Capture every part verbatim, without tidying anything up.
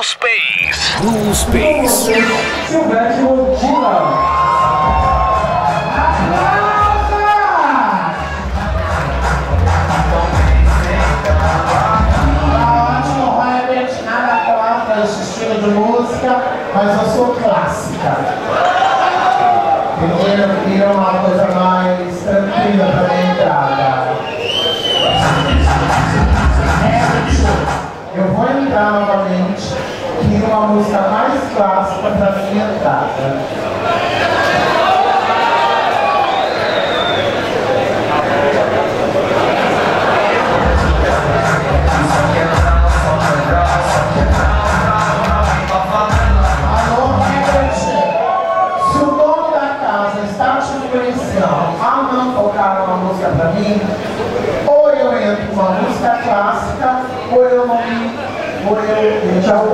Space. Blue Space. Silvete Montilla. Esse estilo de música, mas eu sou clássica. Eu queria uma coisa mais tranquila para minha entrada. Eu vou entrar novamente em uma música mais clássica para minha entrada. Ao não tocar uma música pra mim, ou eu entro com uma música clássica, ou eu não me. Ou eu. Tchau.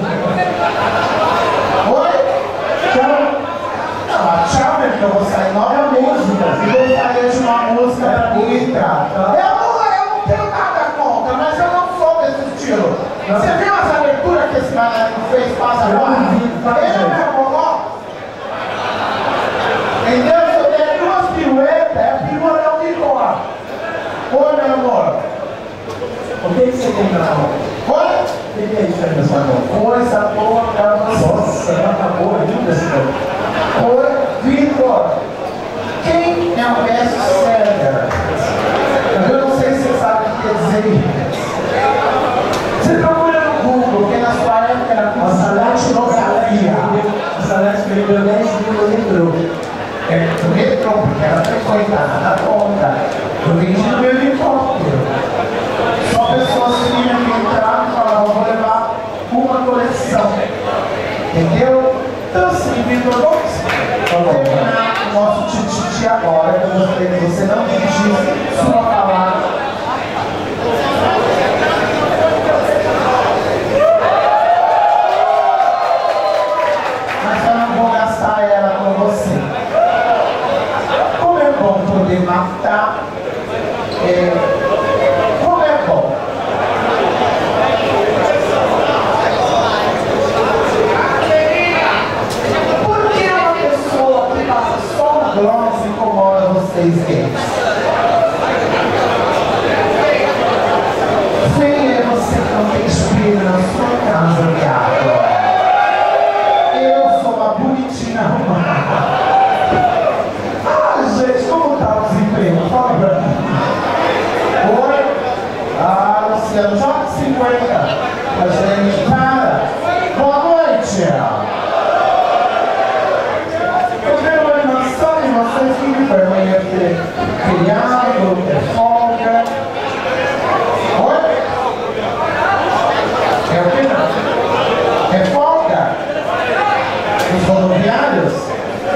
Oi? Tchau. Não, tchau, porque eu vou sair nova música. E gostaria de uma música pra mim entrar. Eu não, eu não tenho nada contra, mas eu não sou desse estilo. Você viu as aberturas que esse galera fez? Passa agora? Eu me acomodou? Entendeu? É a perua da Unicor. Oi, meu amor. O que, que você tem na mão? Oi? O que, que é isso aí na sua mão? Coisa boa pra você. Nossa, tá boa ainda esse cara. Oi, Vitor. Quem é o best-seller? Eu não sei se você sabe o que quer dizer isso. Você procura no Google, porque na sua época era com salete-nografia. A salete vendeu dez mil litrou. É, do metrô, porque ela frequentada na ponta. Eu vendi no meu helicóptero. Só pessoas que vinham aqui entrar e falavam, vou levar uma coleção. Entendeu? Então, assim, Vitor, vamos terminar o nosso tititi agora. Eu gostaria que você não pedisse sua palavra. Mas eu não vou gastar ela com você. Poder matar, é, como é bom. Por que uma pessoa que passa só um gloss incomoda vocês gays? Quem é você que não tem espelho na sua casa, viado? Eu sou uma bonitinha arrumada. Gente, como tá o desemprego? Fala pra mim. Oi? Ah, Luciano, joga cinquenta. A gente para. Boa noite. Eu tenho uma animação de vocês que me perdoem ter feriado, ter folga. Oi? É o que não? É folga? Os rodoviários?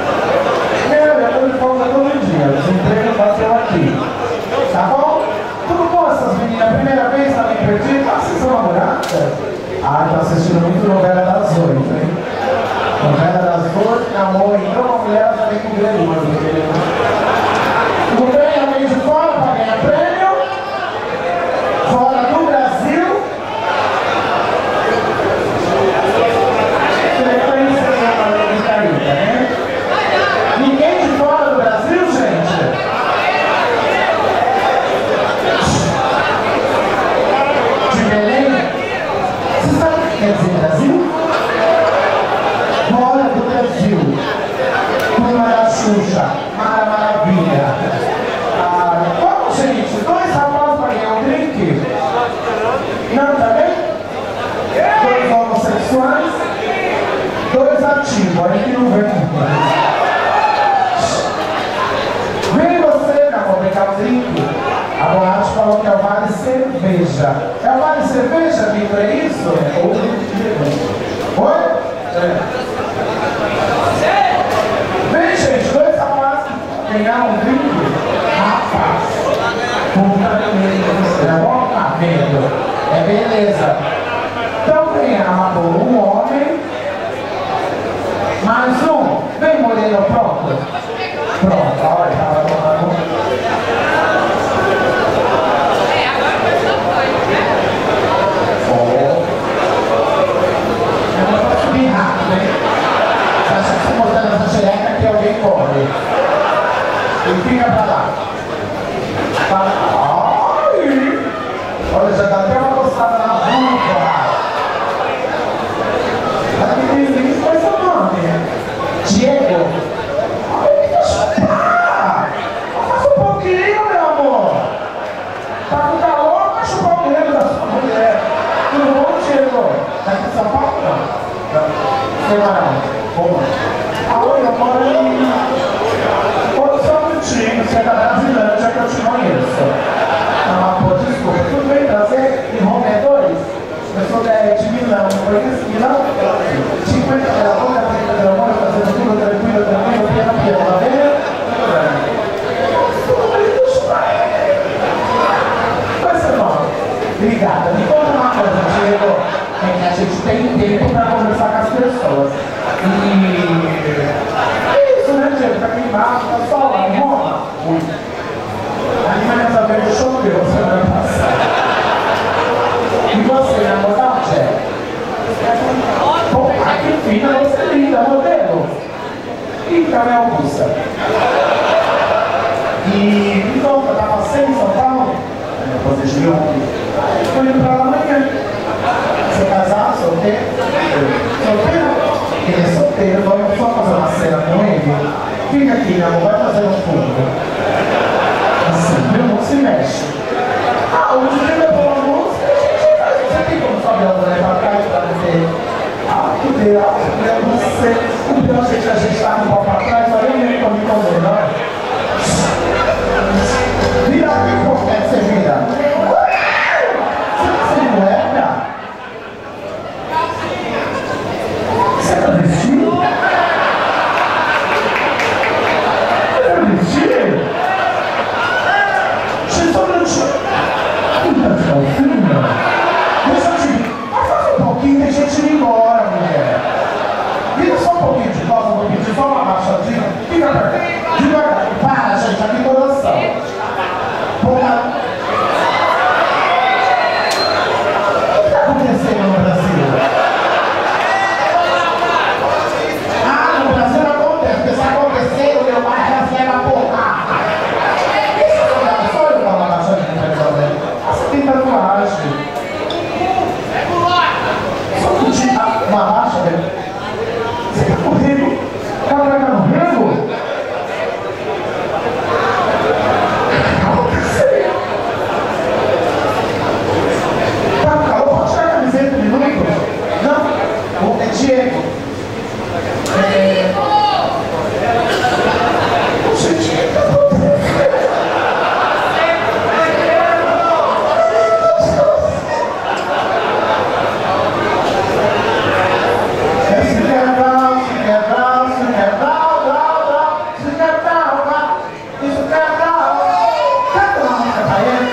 Os empregos bateu aqui. Tá bom? Tudo bom essas meninas? Primeira vez tá bem perdido? Ah, vocês são namoradas? Ah, tá assistindo muito novela das oito, hein? Novela das oito, amor, então uma mulher já vem com grande. Tudo bem? Alguém de fora para ganhar prêmio? Fora do Brasil? Frequência de caída, né? Ninguém de fora do Brasil, gente? De Belém? Você sabe o que quer dizer Brasil? Fora do Brasil. Turma da Xuxa. Mara Maravilha. Ah, vamos, gente. Dois rapazes para ganhar um drink. Não, tá bem? Dois homossexuais. Dois ativos. Aí que não vem. Vem você, meu amor, pegar o drink. A boate falou que é o Vale Cerveja. É o Vale Cerveja, Vitor? É isso? Oi? É. Vem, gente, dois rapazes pegar um drink. Rapaz. Puta beleza. É bom? Tá vendo? É beleza. Então vem a um homem. Mais um. Vem, Moreno, pronto. Pronto, olha, tava tomando. Oh. sou de, de Milão, conhece Milão? cinquenta graus, trinta graus, fazendo tudo tranquilo, tranquilo, piano, piano, tá vendo? Mas, irmão, obrigada. Me conta uma coisa, Diego. É que a gente tem tempo para conversar com as pessoas. E é isso, né, Diego? Tá queimado, tá só lá em Roma. Ui. Ali na minha vez choveu semana passada. E você, namorado, Diego? Pô, que fina, você é linda, modelo. E também Augusta. E então, eu tava sem em São Paulo, depois de ontem, estou indo pra lá amanhã. Você casar, solteiro? Solteiro? Ele é solteiro, vamos só fazer uma cena com ele. Fica aqui, meu amor, vai fazer um fundo. Assim, meu não se mexe. Ah, o dia levou a música, a gente faz. Você tem como saber onde vai pra cá e pra você? Ah, que Deus, eu não sei. O Deus, gente, a gente tá com o pau pra trás, mas eu nem tô me contando, não. Vira aqui, pô, quer que você vira? Você não é, cara? Você tá vestido? Você tá vestido? Você só não te... Puta calcinha. Deixa eu te... Afasta um pouquinho, deixa eu te ir embora, mulher. Vira só um pouquinho de costa, um pouquinho de só uma baixadinha. Fica perto. Devagar. Para, gente, aqui tô dançando. Porra. O que está acontecendo no Brasil? Ah, no Brasil não acontece. Porque se acontecer, o meu pai recebe a porra. Isso é uma pessoa que fala baixadinha pra resolver. Você tem tatuagem. Só que tinha uma baixa, velho. Você tá correndo? O cara vai estar morrendo? Não, é Diego. É... Poxa, Diego, tá acontecendo? Se quer dar, se quer dar, se quer dar, dá, dá. Se quer dar, dá. Isso quer dar. Canta uma música pra ele.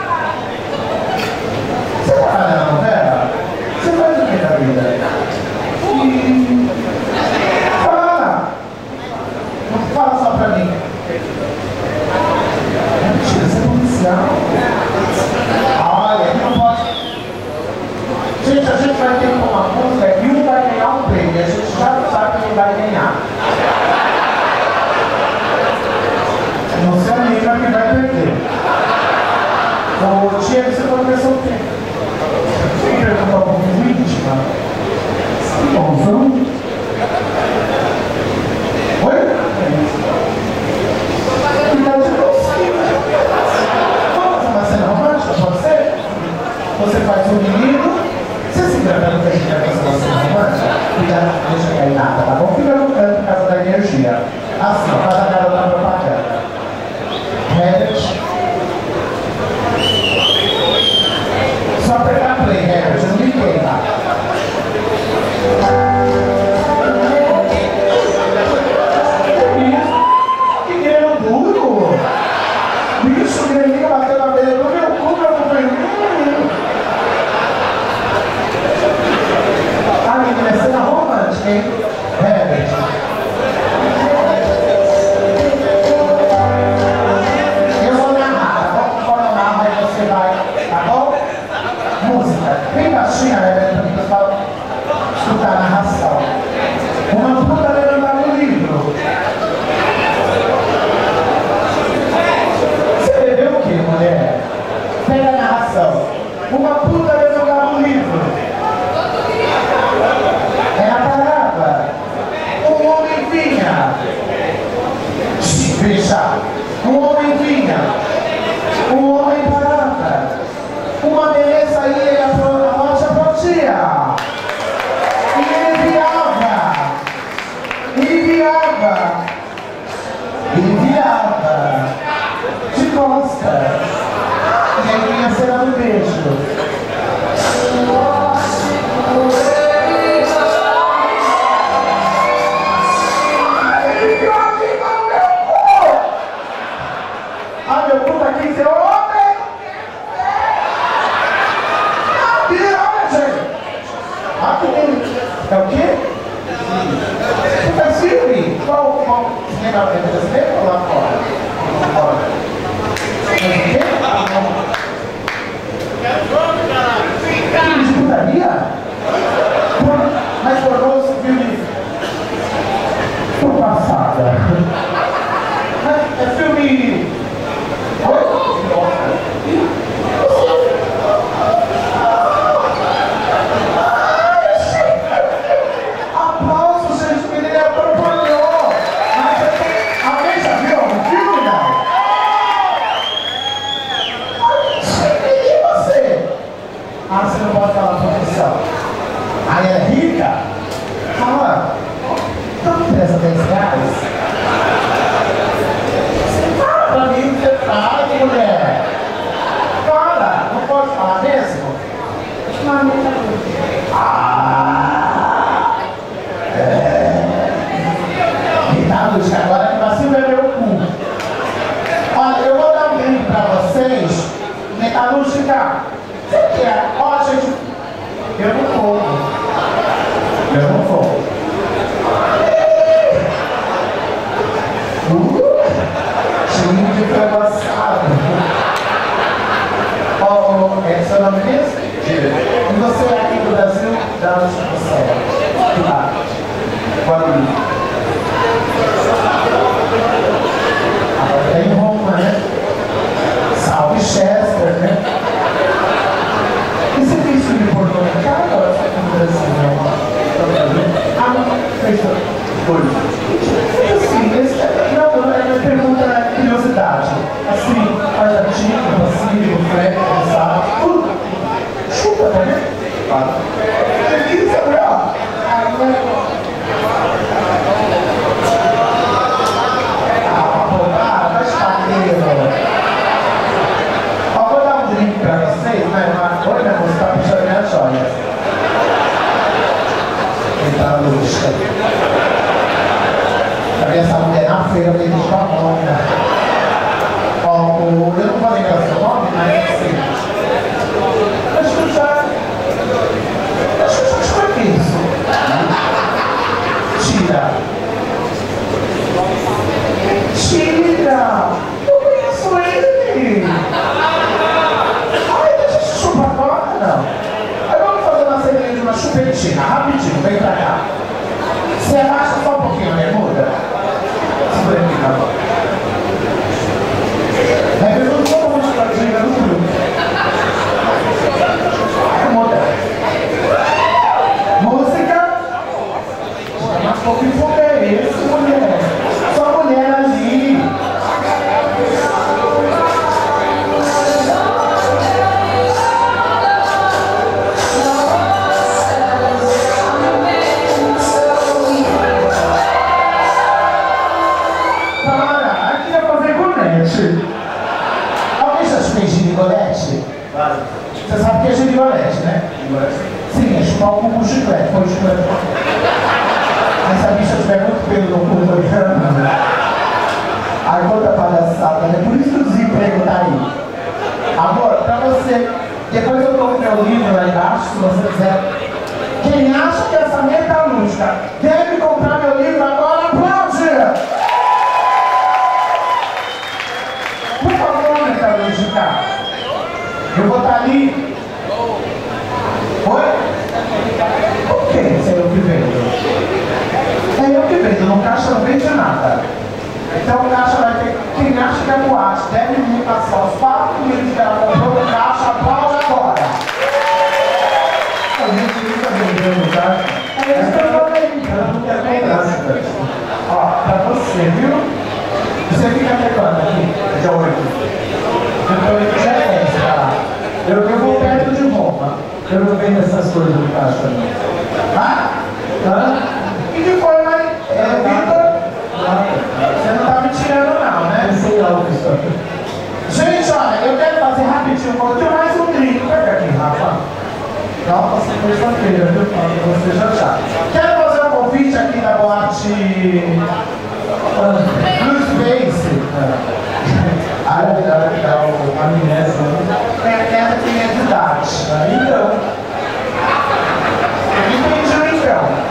Você tá fazendo novela? Você faz o que da vida? E... Fala! Não fala só pra mim. É mentira, você é policial. Olha, aqui não pode. Gente, a gente vai ter uma música e um vai ganhar um prêmio. A gente já sabe quem vai ganhar. Não sei a amiga que vai perder. O Diego, você pode ver solteiro. Você pergunta um pouco íntima? Bonzão? Oi? Cuidado de você. Vamos fazer uma cena romântica, pode ser? Você faz um menino. Você se engana no que a gente vai fazer uma cena romântica? Cuidado, não deixa cair nada, tá bom? Fica no canto por causa da energia. Assim, faz a cara da propaganda. Herbert. Só apertar play, Herbert, eu não me queima. Que grelo duro! Bicho, grelinho bateu na beira do meu cu, meu companheiro. Ah, menina, é cena romântica, hein? Herbert. Eu vou narrar, tá bom? Quando eu narro, aí você vai, tá bom? Música. Bem baixinha, Herbert, pra mim, pessoal escutar a narração. Uma puta levantar no livro. Você bebeu o quê, mulher? Pega a narração. Uma puta levantar no livro. É a parada. É o quê? Fica firme. Qual, qual cinema brasileiro ou lá fora? Lá fora. Mas o quê? Filme de putaria? Mas tornou-se filme por passada. É filme... Oi? Aplausos, gente, que ele atrapalhou. Mas alguém já viu algum filme, não? E você? Ah, você não pode falar profissão. Aí é rica? Fala. Não me interessa dez reais. Fala pra mim o que você faz, mulher. Fala. Não pode falar mesmo? Ah! É. Tá, Lúcia, agora que vacilo é meu cu. Olha, eu vou dar um link pra vocês. Metalúrgica. Você quer? Ó, gente. Eu não vou. Eu não vou. Uh, cheio de fracassado. Ó, oh, é seu nome mesmo? E você é aqui do Brasil? Da onde você é? De lá. Guarulhos. Agora tá em Roma, né? Salve Chester, né? E você fez filme pornô na cara ou você aqui no Brasil? Ah, não, fez foi. Assim, esse, não, a minha pergunta é curiosidade. Assim, argentino, passivo, freio, sabe? Tudo. Chupa, tá vendo? Claro. Isso, ó. Ah, vai espateiro. Ó, vou dar um drink pra vocês, né? Oi, né? Você tá puxando minhas joias. Eita, luxa. Pra ver essa mulher na feira, eu tenho com a mão, né? Ó, o... eu não vou lembrar seu nome, mas assim... Deixa eu já... Deixa eu já te conheço. Tira. Tira. Eu conheço ele. Ai, deixa eu chupar agora, não. Aí vamos fazer uma cerimônia de uma chupetinha, rapidinho, vem pra cá. Você abaixa só um pouquinho a bermuda? Segura aqui, tá bom. É que eu não vou muito pra direita no grupo. Acomoda. Música. Mas qual que fogo é esse, mulher? Só mulher ali. Alguém já te fez giricolete? Claro. Você sabe o que é giricolete, né? Sim, é chupar o cu com chiclete. Põe o chiclete. Aí se a bicha tiver muito pelo no cu, tô olhando. Aí conta palhaçada, né? Por isso que o desemprego tá aí. Amor, pra você, depois eu dou o meu livro lá embaixo, se você quiser. Quem acha que essa metalúrgica deve comprar meu livro agora, aplaude! Por favor, metalúrgica. Eu vou estar ali. Oi? Por que você é eu que vendo? É eu que vendo, no caixa não vende nada. Então o caixa vai ter. Quem acha que é boate deve me passar os quatro mil que ela comprou no caixa, aplaude agora. A gente nunca vendeu no caixa. É isso que eu falei. Eu não quero comprar. Ó, pra você, viu? Você fica até quando aqui? Dia oito. Depois já é dez, tá? Eu, eu vou perto de Roma. Eu não vendo essas coisas no caixa, não. Ah? Hã? E que foi, mas... É, Vitor? Você não tá me tirando, não, né? Eu sei lá o que isso. Gente, olha, eu quero fazer rapidinho. Vou ter mais um drink. Pega aqui, Rafa. Nossa, terça-feira, viu? Você já já. Quero fazer um convite aqui da boate... Blue Space. A amnésia. É aquela que é de idade. Então. Entendi, então.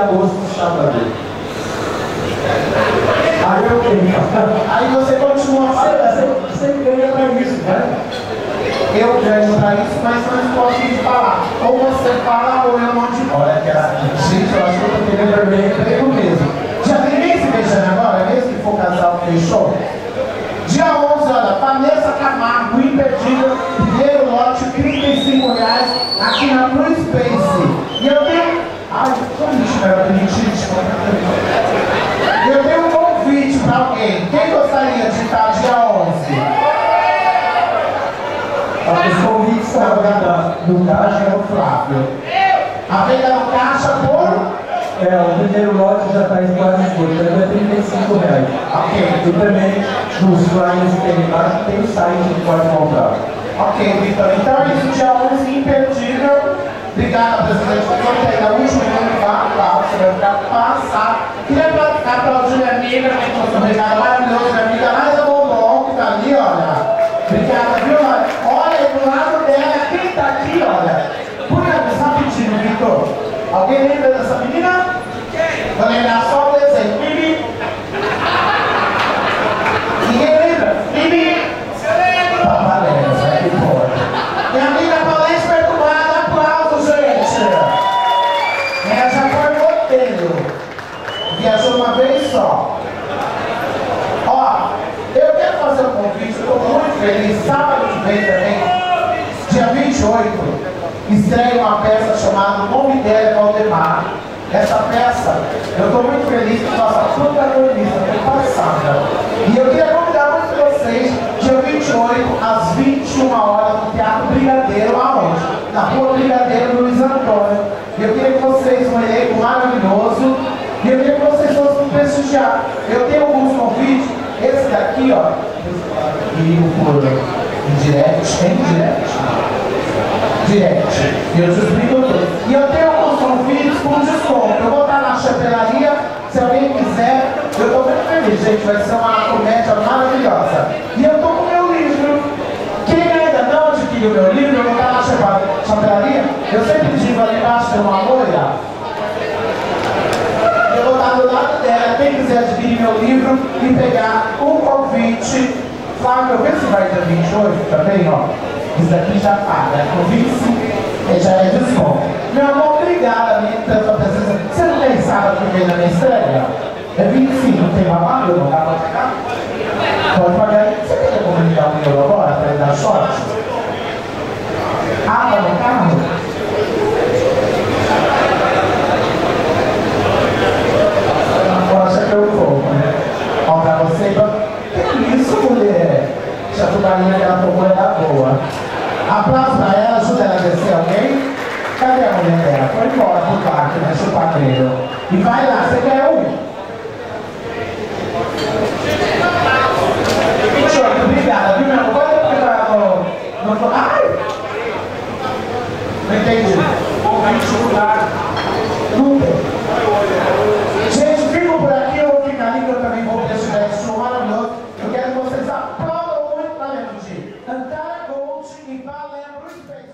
agosto no sábado. Aí eu tenho. Aí você continua fazendo. Você ganha pra isso, né? Eu ganho pra isso, mas não posso te falar. Ou você fala ou eu não te falo. Olha que era. Gente, eu acho que eu tô querendo vermelho emprego mesmo. Já tem nem se beijando agora, mesmo que for casal que fechou? Dia onze, olha, Vanessa Camargo, imperdível, primeiro lote, trinta e cinco reais, aqui na Blue Space. E eu tenho. Ai, como me tiver permitido? Eu tenho um convite pra alguém. Quem gostaria de estar dia onze? Os convites estão A venda no caixa é o Flávio. A venda no caixa por? É, o primeiro lote já está em quase esgotando, é trinta e cinco reais. Ok. E também, nos flyers que tem embaixo, tem o site que pode comprar. Ok, Vitor. Então é isso, dia onze, imperdível. Obrigado, presidente. Você da última lugar, lá, você vai ficar passado. Queria aplaudir minha amiga, que foi um recado maravilhoso, minha amiga Laisa Bombom, que tá ali, olha. Obrigada, viu? Olha, do lado dela, quem tá aqui, olha. Por exemplo, rapidinho, Vitor. Alguém lembra dessa menina? Vou lembrar só o desenho. Bibi. Ninguém lembra? Bibi. Você lembra? Tá valendo, vai que pode. Minha amiga Paulette Perturbada, aplausos, gente. Ela já foi roteiro. Viajou uma vez só. Ó, eu quero fazer um convite, eu tô muito feliz. Sábado que vem também, dia vinte e oito, estreia uma peça chamada O Nome Dela é Valdemar. Essa peça, eu estou muito feliz que nossa protagonista foi passada. E eu queria convidar muitos de vocês, dia vinte e oito, às vinte e uma horas, no Teatro Brigadeiro, aonde? Na Rua Brigadeiro, Luiz Antônio. E eu queria que vocês, um elenco maravilhoso, e eu queria que vocês fossem prestigiar. Eu tenho alguns convites, esse daqui, ó, e por indirect, tem direct? Direct. E eu te explico tudo. E eu tenho alguns convites com desconto. Eu vou estar na chapelaria, se alguém quiser. Eu estou muito feliz, gente. Vai ser uma comédia maravilhosa. E eu estou com o meu livro. Quem ainda não adquiriu o meu livro, eu vou estar na chapelaria. Eu sempre digo ali embaixo, tem uma loira. Eu vou estar do lado dela. Quem quiser adquirir meu livro e pegar um convite. Flávio, vê se vai dia vinte e oito também, ó. Isso daqui já paga. Convite já é desconto. Meu amor, obrigada pela sua presença. Você não tem sábado que vem na minha estreia? É vinte e cinco, não tem babado? Eu não dá pra pagar? Pode pagar. Você quer como me dar um euro agora para ele dar sorte? Ah, tá no carro? Poxa, que eu vou, né? Ó, pra você, que isso, mulher? Essa tubarinha que ela tomou é da boa. Aplausos pra ela, ajuda ela a descer, ok? Cadê a mulher dela? Foi embora pro parque, né? Chupadeiro. E vai lá, você quer um? Muito obrigada, viu, meu amor? Pode preparar no, no... Ai! Não entendi. Não tem. Gente, ficam por aqui, eu vou ficar ali, que eu também vou ver esse show maravilhoso. Eu quero que vocês aplaudam muito, valendo de Antara Gold e valendo Space.